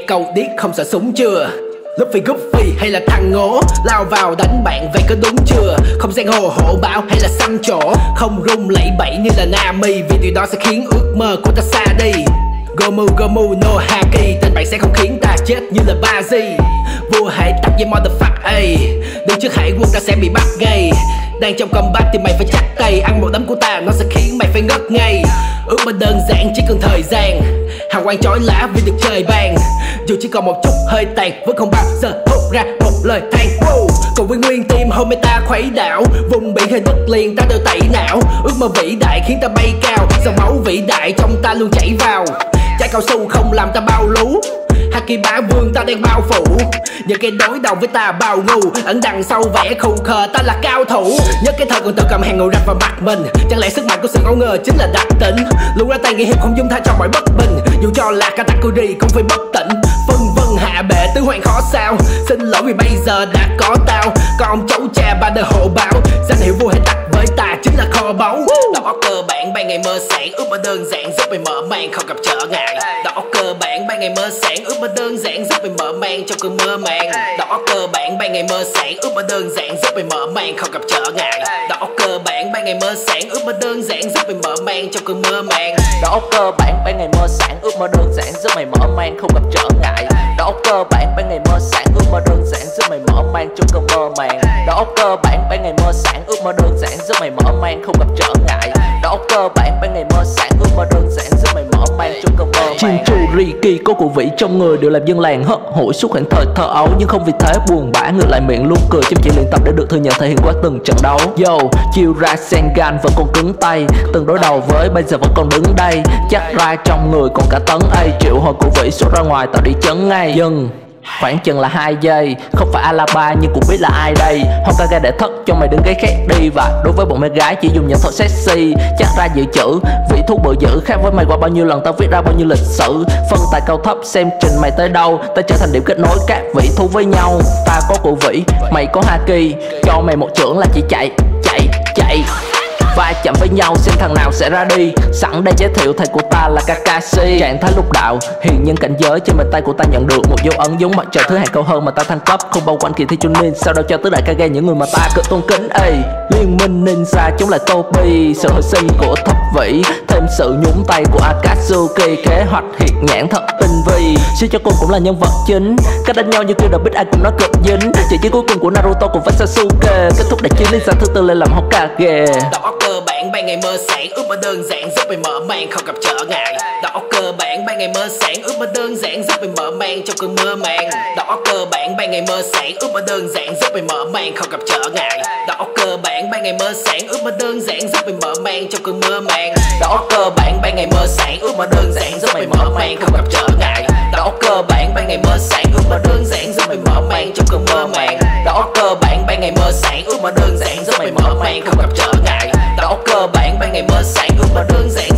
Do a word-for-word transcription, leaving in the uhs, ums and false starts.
câu điếc không sợ súng chưa? Luffy Goofy hay là thằng ngố, lao vào đánh bạn vậy có đúng chưa? Không giang hồ hộ bão hay là săn chỗ, không rung lẫy bẫy như là Nami, vì điều đó sẽ khiến ước mơ của ta xa đi. Gomu Gomu no Haki, tên bạn sẽ không khiến ta chết như là Bazi. Vua hãy tập với motherfucker ay, đứng trước hải quân ta sẽ bị bắt ngay. Đang trong combat thì mày phải chắc tay, ăn một đấm của ta nó sẽ khiến mày phải ngất ngay. Ước mơ đơn giản chỉ cần thời gian, hào quang chói lả vì được trời ban. Dù chỉ còn một chút hơi tàn vẫn không bao giờ thốt ra một lời than. Wow. Cùng với nguyên tim hôm nay ta khuấy đảo, vùng biển hay đất liền ta đều tẩy não. Ước mơ vĩ đại khiến ta bay cao, dòng máu vĩ đại trong ta luôn chảy vào. Trái cao su không làm ta bao lú, Haki bá vương ta đang bao phủ. Những cái đối đầu với ta bao ngu, ẩn đằng sau vẻ khù khờ ta là cao thủ. Nhớ cái thời còn tự cầm hàng ngồi rạch vào mặt mình, chẳng lẽ sức mạnh của sự ngẫu ngờ chính là đặc tỉnh. Luôn ra tay nghĩa hiệp không dung tha cho mọi bất bình, dù cho là Katakuri cũng phải bất tỉnh. Phân vân hạ bệ tứ hoàng khó sao, xin lỗi vì bây giờ đã có tao. Còn cháu cha ba đời hộ bảo, danh hiệu vua hãy tắt với ta chính là kho báu. Đó cơ bản ban ngày mơ sáng, ước mơ đơn giản giúp mày mở mang không gặp trở ngại. Đó cơ bản ban ngày mơ sáng, ước mơ đơn giản giúp mày mở mang trong cơn mơ màng. Đó cơ bản ban ngày mơ sáng, ước mơ đơn giản giúp mày mở mang không gặp trở ngại. Đó cơ bản ban ngày mơ sáng, ước mơ đơn giản giúp mày mở mang trong cơn mơ màng. Đó cơ bản ban ngày mơ sáng, ước mơ đơn giản giúp mày mở mang không gặp trở ngại. Đó cơ bản ban ngày mơ sáng, ước mơ đơn giản giúp mày mở mang trong cơn mơ màng. Đó cơ bản ban ngày mơ sáng, ước mơ đơn giản giúp mày mở mang không gặp trở ngại. Đó cơ bản ban ngày mơ sáng, ước mơ đơn giản giúp mày mở mang trong cơn mơ màng. Jinchuriki có cụ vĩ trong người đều làm dân làng hất hủi suốt khoảng thời thơ ấu, nhưng không vì thế buồn bã, ngược lại miệng luôn cười chăm chỉ luyện tập để được thừa nhận thể hiện qua từng trận đấu. Yo, chiêu ra Sengan vẫn còn cứng tay, từng đối đầu với bây giờ vẫn còn đứng đây. Chắc ra trong người còn cả tấn A, triệu hồi cụ vĩ xuất ra ngoài tạo đi chấn ngay. Dừng khoảng chừng là hai giây, không phải Alaba nhưng cũng biết là ai đây. Hokage để thất cho mày đừng gây khác đi, và đối với bọn mẹ gái chỉ dùng nhận thọ sexy. Chắc ra dự trữ vị thuốc bự dữ, khác với mày qua bao nhiêu lần tao viết ra bao nhiêu lịch sử. Phân tài cao thấp xem trình mày tới đâu, ta trở thành điểm kết nối các vị thu với nhau. Ta có cụ vĩ, mày có Haki, cho mày một chưởng là chỉ chạy, chạy, chạy. Va chạm với nhau xem thằng nào sẽ ra đi. Sẵn đây giới thiệu thầy của ta là Kakashi. Trạng thái lục đạo, hiền nhân cảnh giới, trên bàn tay của ta nhận được một dấu ấn giống mặt trời thứ hạng cao hơn mà ta thăng cấp. Không bao quanh kỳ thi Chunin, sau đó cho tứ đại Kage những người mà ta cực tôn kính. Ê, liên minh ninja chống lại Tobi, sự hồi sinh của thập vĩ, thêm sự nhúng tay của Akatsuki, kế hoạch hiệt nhãn thật tinh vi. Suy cho cùng cũng là nhân vật chính, cách đánh nhau như kêu đầu bích ai cũng nó cực dính. Trận chiến cuối cùng của Naruto cùng với Sasuke, kết thúc đại chiến ninja thứ tư lên làm Hokage. Đó cơ bản ban ngày mơ sáng, ước mơ đơn giản giúp mày mở mang không gặp trở ngại. Đó cơ bản ban ngày mơ sáng, ước mơ đơn giản giúp mày mở mang trong cơn mơ màng. Đó cơ bản ban ngày mơ sáng, ước mơ đơn giản giúp mày mở mang không gặp trở ngại. Đó cơ bản ban ngày mơ sáng, ước mơ đơn giản giúp mày mở mang trong cơn mơ màng. Đó cơ bản ban ngày mơ sáng, ước mơ đơn giản giúp mày mở mang không gặp trở ngại. Đó cơ bản ban ngày mơ sáng, ước mơ đơn giản giúp mày mở mang trong cơn mơ màng. Đó cơ bản ban ngày mơ sáng, ước mơ đơn giản giúp mày mở mang không gặp trở ngại. Đó cơ bản ban ngày mơ sáng, ước mơ đơn giản